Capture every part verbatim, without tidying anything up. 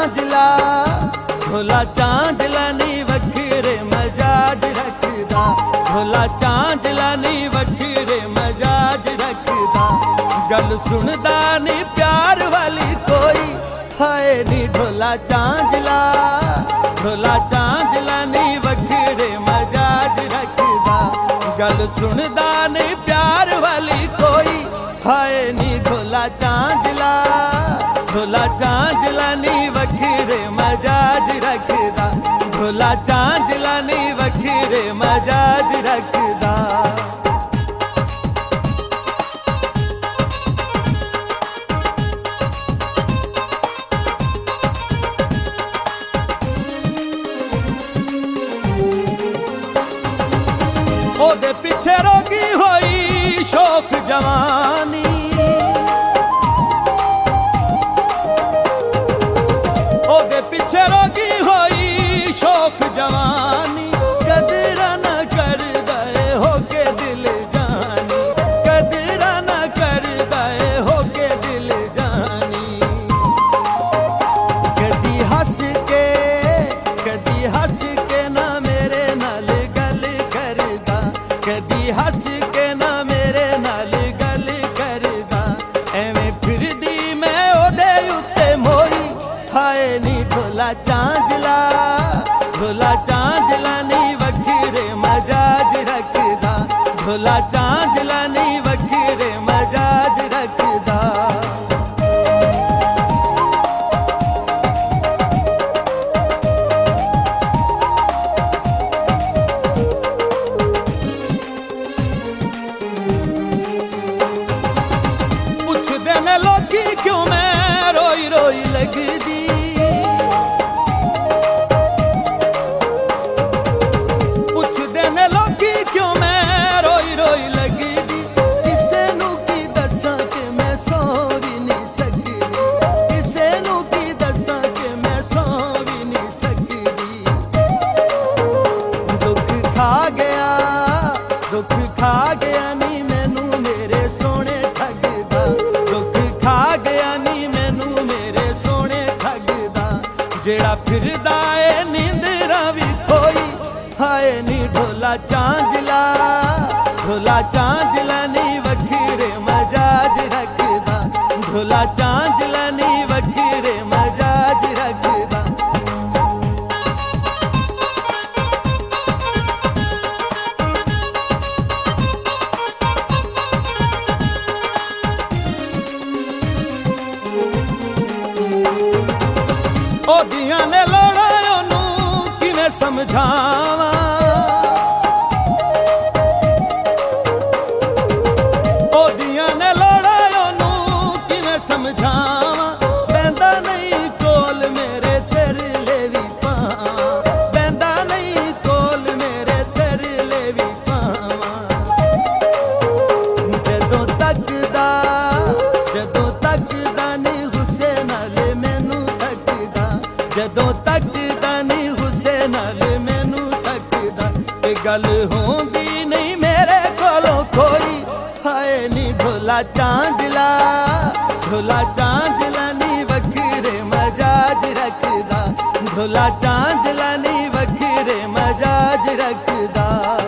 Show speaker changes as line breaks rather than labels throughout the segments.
चांजला ढोला चांजला नी वखरे मजाज रखदा, ढोला चांजला नी वखरे मजाज रखदा। गल सुनदा नी प्यार वाली कोई, हाय नी ढोला चांजला, ढोला चांजला नी वखरे मजाज रखदा। गल सुनदा नी प्यार वाली कोई, हाय नी ढोला चांजला, ढोला चांजला नी वखरे मजाज रखदा, ढोला चांजला नी वखरे मजाज रखदा। ओदे पिछे रोगी होई शौक जवानी, ओदे पिछे रोगी होई शौक जवानी। कदरा न कर दे होके दिल जानी, कदरा न कर दे होके दिल जानी। कदी हंस के कदी हंस के ना मेरे नाल गल करदा, कदी हंस के ना मेरे नाल गल करदा। एवें फिरदी मैं ओदे उत्ते मोई, हाय नी ढोला चांजला, ढोला चांजला नी वखरे मजाज रखदा, ढोला चांजला नी वखरे मजाज रखदा। पुछदे ने लोकी क्यों मैं रोई रोई लगदी, पुछदे ने लोकी क्यों मैं रोई रोई लगदी। किसे नू की दसां कि मैं सौ भी नहीं सकदी, किसे नू की दसां कि मैं सौ भी नहीं सकदी। दुख खा गया दुख खा गया नी मैनू मेरे सोने ठगदा, दुख खा गया नी मैनू मेरे सोने ठगदा। जेड़ा फिरदा ए नींदरा भी खोई, हाय नी ढोला चांजला, ढोला चांजला नी वखरे मजाज रखदा, ढोला चांजला नी वखरे मजाज रखदा। ओदियां ने लोड़ा ओनू किवें समझावां, ओदियां ने लोड़ा ओनू किवें समझावां। बैंदा नहीं कोल मेरे तेरे लेवी पावां, बैंदा नहीं कोल मेरे तेरे लेवी पावां। जदों तकदा जदों तकदा नी गुस्से नाल मैनू तकदा, जदों तकदा नी गुस्से नाल मैनू तकदा। ते गल होंदी नहीं मेरे कोलों कोई, हाय नी ढोला चांजला, ढोला चांजला नी वखरे मजाज रखदा, ढोला चांजला नी वखरे मजाज रखदा।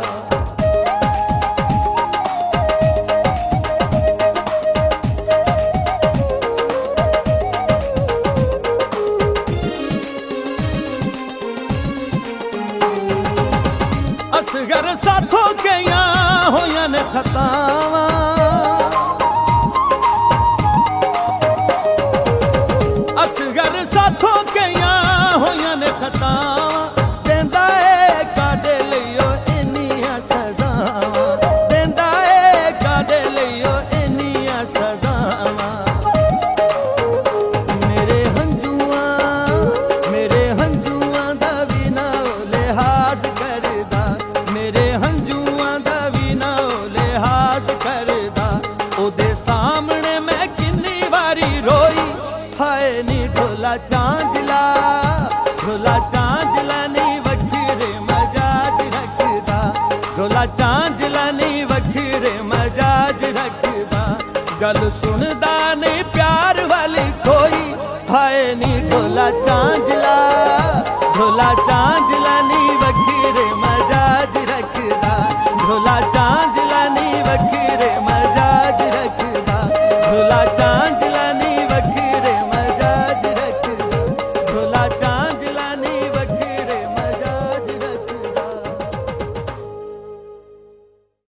असगर साथों गईया होइयां ने खतावां, असगर साथों गईया होइयां ने खतावां। देंदा ए कादे लियो इन्नियां सजावां, देंदा ए कादे लियो इन्नियां सजावां। मेरे हंजुआं मेरे हंजुआं दा भी ना लिहाज करदा, मेरे हंजुआं दा भी ना लिहाज करदा। ओदे सामने मैं किन्नी वारी रोई, हाय नी ढोला चांजला, ढोला चांजला नी वखरे मजाज रखदा, ढोला चांजला नी वखरे मजाज रखदा। गल सुनदा नहीं प्यार वाली कोई, हाय नी ढोला झांझला ढोला झांझला नी वखीरे मजाज रखदा ढोला झांझला नी वखीरे मजाज रखदा ढोला